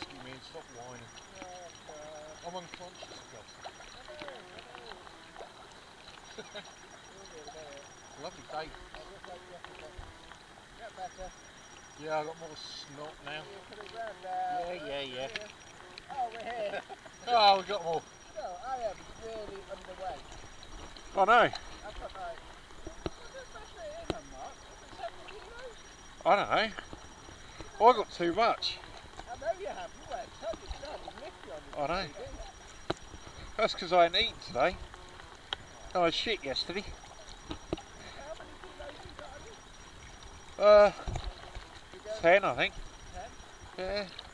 You mean stop whining? I'm unconscious, God's sake. Lovely day. Get better. Yeah, I got more snot now. Yeah. Oh, we're here. Oh, we got more. No, I am really underweight. I know. I've got like, Mark? 7 kilos? I don't know. I got too much. I know you have. You wear tubby stuff. You lift you on I know. That's because I hadn't eaten today. I was shit yesterday. How many kilos you got on you? 10 I think. 10? Yeah.